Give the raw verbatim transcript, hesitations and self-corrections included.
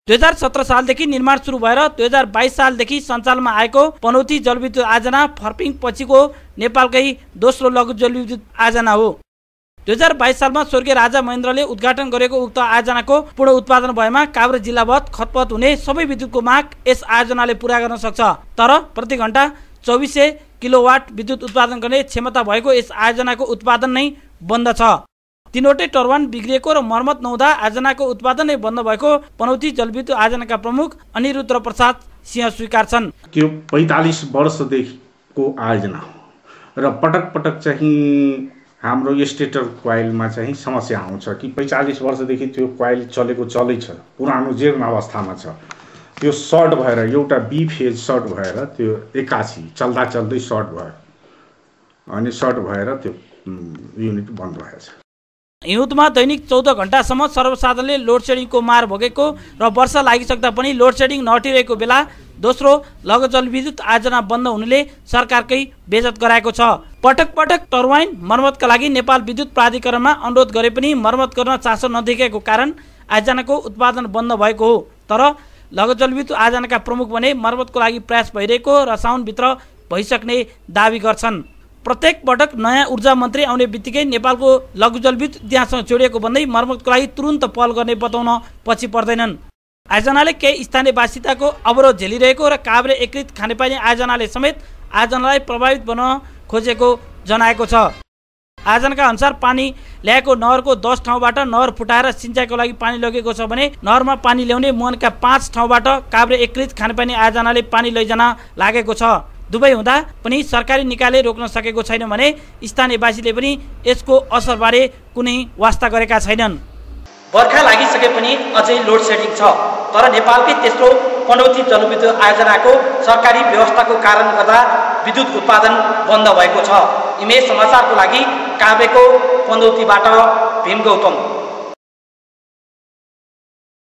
दुई हजार सत्र सालदेखि निर्माण सुरु भएर दुई हजार बाइस सालदेखि सञ्चालनमा आएको पनौती जलविद्युत आयोजना फर्पिङ पछिको नेपालकै दोस्रो लघु जलविद्युत आयोजना हो। दुई हजार बाइस सालमा स्वर्गीय राजा महेन्द्रले उद्घाटन गरेको उक्त आयोजनाको पूर्ण उत्पादन भएमा काभ्रे जिल्लाभर खतपत हुने सबै विद्युतको माग यस आयोजनाले पूरा गर्न सक्छ। तर प्रति घण्टा चौबिस सय किलोवाट विद्युत उत्पादन गर्ने क्षमता भएको यस आयोजनाको उत्पादन नै बन्द छ। तीनवटै टर्बाइन बिग्रिएको र मर्मत नहुँदा आयोजनाको उत्पादन नै बन्द भएको पनौती जलविद्युत आयोजनाका प्रमुख अनिरुद्ध प्रसाद सिंह स्वीकार्छन्। त्यो पैंतालीस वर्षदेखिको आयोजना हो र पटक पटक चाहिँ हाम्रो स्टेटर कोइलमा चाहिँ समस्या आउँछ कि पैंतालीस वर्षदेखि त्यो कोइल चलेको चलै छ, पुरानो जीर्ण अवस्थामा छ, त्यो सर्ट भएर एउटा बी फेज सर्ट भएर त्यो एकासी चल्दा चल्दै सर्ट भयो अनि सर्ट भएर त्यो युनिट बन्द भएछ। हिउँदमा दैनिक चौध घण्टासम्म सर्वसाधारणले लोड सेडिङको मार भोगेको र वर्षा लागिसक्दा पनि लोड सेडिङ नहटिरहेको बेला दोस्रो लघु जलविद्युत आयोजना बन्द हुनुले सरकारकै बेइज्जत गराएको छ। पटक पटक टर्बाइन मर्मतका लागि नेपाल विद्युत प्राधिकरणमा अनुरोध गरे पनि मर्मत गर्न चासो नदेखेको कारण आयोजनाको उत्पादन बन्द भएको हो। तर लघु जलविद्युत आयोजनाका प्रमुख भने मर्मतको लागि प्रयास भइरहेको र साउनभित्र भइसक्ने दावी गर्छन्। प्रत्येक पटक नयाँ ऊर्जा मन्त्री आउने बित्तिकै नेपालको लघु जलविद्युत इतिहाससँग जोडिएको भन्दै मर्मतको लागि तुरुन्त पहल गर्ने बताउन पछि पर्दैनन्। आयोजनाले केही स्थानीयवासिताको अवरोध झेलिरहेको र काभ्रे एकीकृत खानेपानी आयोजनाले समेत आयोजनालाई प्रभावित बनाउन खोजेको जनाएको छ। आयोजनाका अनुसार पानी ल्याएको नहरको दस ठाउँबाट नहर फुटाएर सिंचाइको लागि पानी लगेको छ भने नहरमा पानी ल्याउने मुहानका पाँच ठाउँबाट काभ्रे एकीकृत खानेपानी आयोजनाले पानी लैजान लागेको छ। दुवै हुँदा पनि सरकारी निकायले रोक्न सकेको छैन भने स्थानीयवासीले पनि यसको असरबारे कुनै वास्ता गरेका छैनन्। बर्खा लागिसके पनि अझै लोड सेडिङ छ, तर नेपालकै तेस्रो पनौती जलविद्युत आयोजनाको सरकारी व्यवस्थाको कारण गर्दा विद्युत उत्पादन बन्द भएको छ। इमेज समाचारको लागि काभ्रेको पनौतीबाट भीम गौतम।